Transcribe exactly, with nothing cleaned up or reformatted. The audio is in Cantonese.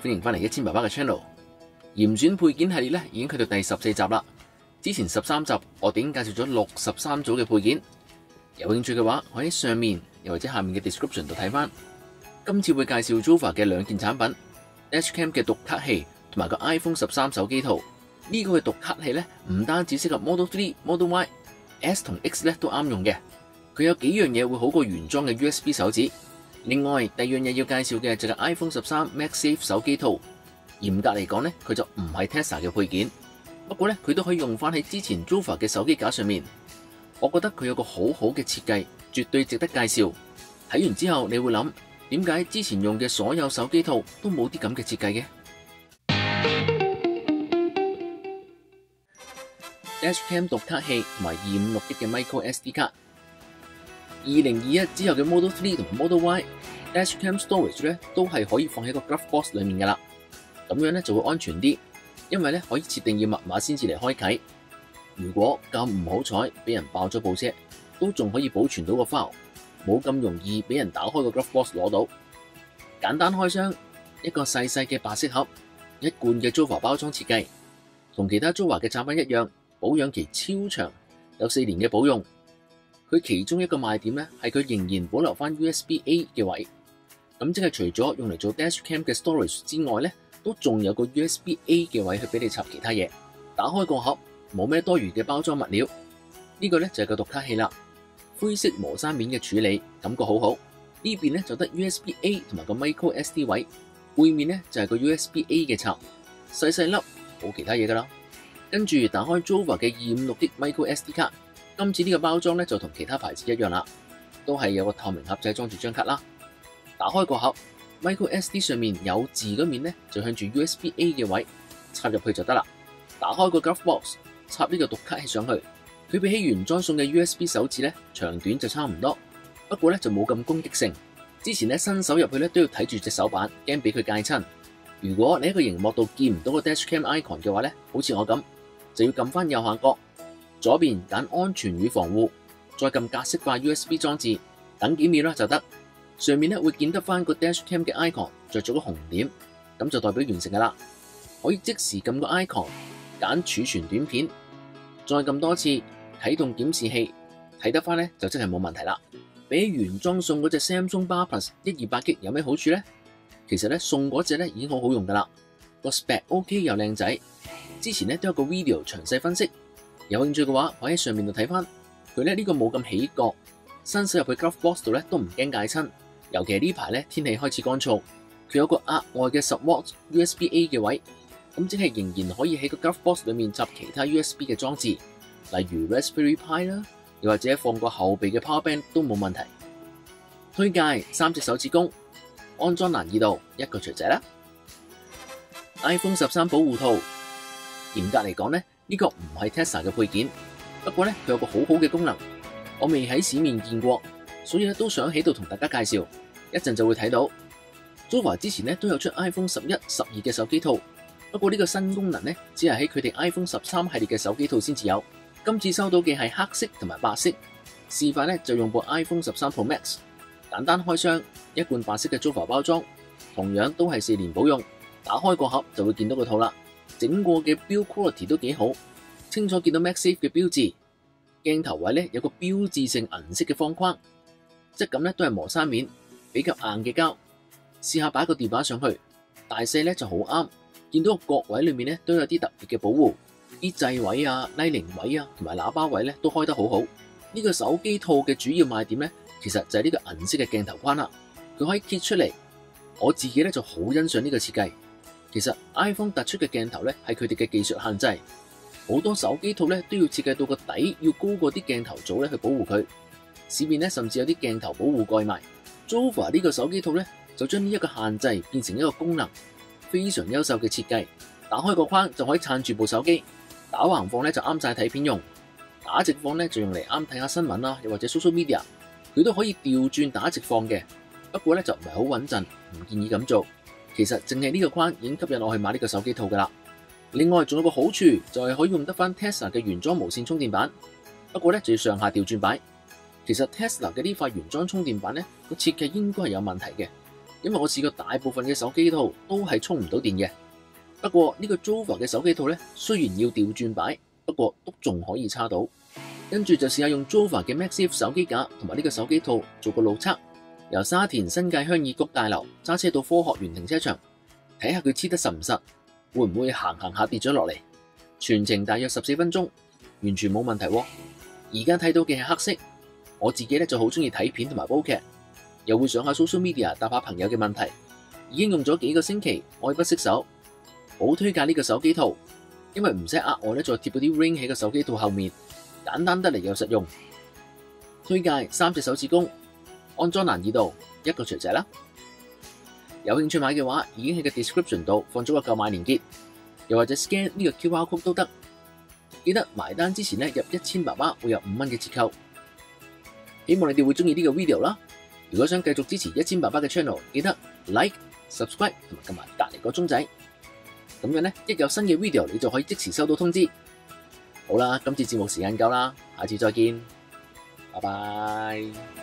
歡迎翻嚟一千爸爸嘅 channel。嚴選配件系列咧已經去到第十四集啦。之前十三集我哋已經介紹咗六十三組嘅配件，有興趣嘅話可以喺上面又或者下面嘅 description 度睇翻。今次會介紹 Jova 嘅兩件產品 ，Dashcam 嘅讀卡器同埋個 iPhone 十三手機套。呢、這個嘅讀卡器咧唔單止適合 Model 三、Model Y、S 同 X 咧都啱用嘅。佢有幾樣嘢會好過原裝嘅 U S B 手指。另外第二樣嘢要介紹嘅就係 iPhone 十三 MagSafe 手機套。嚴格嚟講咧，佢就唔係 Tesla 嘅配件，不過咧佢都可以用翻喺之前 Jova 嘅手機架上面。我覺得佢有個好好嘅設計，絕對值得介紹。睇完之後你會諗，點解之前用嘅所有手機套都冇啲咁嘅設計嘅？ Dashcam 讀卡器同埋二五六 G 嘅 Micro S D 卡。二零二一之後嘅 Model 三同埋 Model Y Dashcam Storage 咧都係可以放喺個 Glove Box 裏面噶啦，咁樣咧就會安全啲，因為咧可以設定要密碼先至嚟開啟。如果咁唔好彩俾人爆咗部車，都仲可以保存到個 file， 冇咁容易俾人打開個 Glove Box 攞到。簡單開箱，一個細細嘅白色盒，一罐嘅 Jova 包裝設計，同其他 Jova 嘅產品一樣，保養期超長，有四年嘅保用。佢其中一個賣點咧，係佢仍然保留翻 U S B A 嘅位，咁即係除咗用嚟做 Dashcam 嘅 storage 之外咧，都仲有個 U S B A 嘅位去俾你插其他嘢。打開個盒，冇咩多餘嘅包裝物料，呢個咧就係個讀卡器啦。灰色磨砂面嘅處理，感覺好好。呢邊咧就得 U S B A 同埋個 Micro S D 位，背面咧就係個 U S B A 嘅插，細細粒，冇其他嘢噶啦。跟住打開 Jova 嘅二五六 G Micro S D 卡。今次呢個包裝咧就同其他牌子一樣啦，都係有個透明盒仔裝住張卡啦。打開個盒 ，Micro S D 上面有字嗰面咧就向住 U S B A 嘅位插入去就得啦。打開個 Glove Box， 插呢個讀卡器上去。佢比起原裝送嘅 U S B 手指咧長短就差唔多，不過咧就冇咁攻擊性。之前咧新手入去咧都要睇住隻手板，驚俾佢戒親。如果你喺個熒幕度見唔到個 Dashcam icon 嘅話咧，好似我咁，就要撳翻右下角。左邊揀安全與防護，再撳格式化 U S B 裝置，等幾秒啦就得。上面咧會見得翻個 Dashcam 嘅 icon， 着咗個紅點，咁就代表完成噶啦。可以即時撳個 icon， 揀儲存短片，再撳多次啟動檢視器，睇得翻咧就真係冇問題啦。比起原裝送嗰隻 Samsung Bar Plus 一二八 G 有咩好處咧？其實咧送嗰隻咧已經好好用噶啦，個 spec OK 又靚仔。之前咧都有個 video 詳細分析。有興趣嘅話，可以喺上面度睇翻。佢咧呢個冇咁起角，伸手入去 Glove Box 度咧都唔驚戒親。尤其係呢排咧天氣開始乾燥，佢有個額外嘅十瓦 U S B A 嘅位，咁即係仍然可以喺個 Glove Box 裏面插其他 U S B 嘅裝置，例如 Raspberry Pi 啦，又或者放個後備嘅 Power Bank 都冇問題。推介三隻手指公，安裝難易度一個錘仔啦。iPhone 十三保護套，嚴格嚟講咧。呢個唔係 Tesla 嘅配件，不過咧佢有個好好嘅功能，我未喺市面見過，所以咧都想喺度同大家介紹。一陣就會睇到 Jova 之前咧都有出 iPhone 十一、十二嘅手機套，不過呢個新功能咧只係喺佢哋 iPhone 十三系列嘅手機套先至有。今次收到嘅係黑色同埋白色，示範咧就用部 iPhone 十三 Pro Max， 簡單開箱，一罐白色嘅 Jova 包裝，同樣都係四年保用。打開個盒就會見到個套啦。整個嘅 build quality 都幾好，清楚見到 MagSafe 嘅標誌。鏡頭位咧有個標誌性銀色嘅方框，質感咧都係磨砂面，比較硬嘅膠。試下擺個電話上去，大細咧就好啱。見到個角位裏面咧都有啲特別嘅保護，啲掣位啊、拉鈴位啊同埋喇叭位咧都開得好好。呢個手機套嘅主要賣點咧，其實就係呢個銀色嘅鏡頭框啦。佢可以揭出嚟，我自己咧就好欣賞呢個設計。其實 iPhone 突出嘅鏡頭咧係佢哋嘅技術限制，好多手機套咧都要設計到個底要高過啲鏡頭組咧去保護佢。市面咧甚至有啲鏡頭保護蓋賣。Jova 呢個手機套咧就將呢一個限制變成一個功能，非常優秀嘅設計。打開個框就可以撐住部手機，打橫放咧就啱晒睇片用，打直放咧就用嚟啱睇下新聞啦，又或者 social media。佢都可以調轉打直放嘅，不過咧就唔係好穩陣，唔建議咁做。其實淨係呢個框已經吸引我去買呢個手機套噶啦。另外仲有個好處就係可以用得翻 Tesla 嘅原裝無線充電板，不過咧就要上下調轉擺。其實 Tesla 嘅呢塊原裝充電板咧個設計應該係有問題嘅， 因為我試過大部分嘅手機套都係充唔到電嘅。不過呢個 Jova 嘅手機套咧，雖然要調轉擺，不過都仲可以插到。跟住就試下用 Jova 嘅 MagSafe 手機架同埋呢個手機套做個路測，由沙田新界鄉議局大樓揸車到科學園停車場，睇下佢黐得實唔實，會唔會行行下跌咗落嚟。全程大約十四分鐘，完全冇問題喎。而家睇到嘅係黑色，我自己咧就好中意睇片同埋煲劇，又會上下 social media 答下朋友嘅問題，已經用咗幾個星期，愛不釋手。好推介呢個手機套，因為唔使額外咧再貼嗰啲 ring 喺個手機套後面，簡單得嚟又實用。推介三隻手指公，安裝難易度，一個錘仔啦。有興趣買嘅話，已經喺個 description 度放咗個購買連結，又或者 scan 呢個 Q R code 都得。記得埋單之前咧入一千爸爸會有五蚊嘅折扣。希望你哋會中意呢個 video 啦。如果想繼續支持一千爸爸嘅 channel， 記得 like、subscribe 同埋撳埋隔離個鐘仔。咁樣咧，一有新嘅 video， 你就可以即時收到通知。好啦，今次節目時間夠啦，下次再見，拜拜。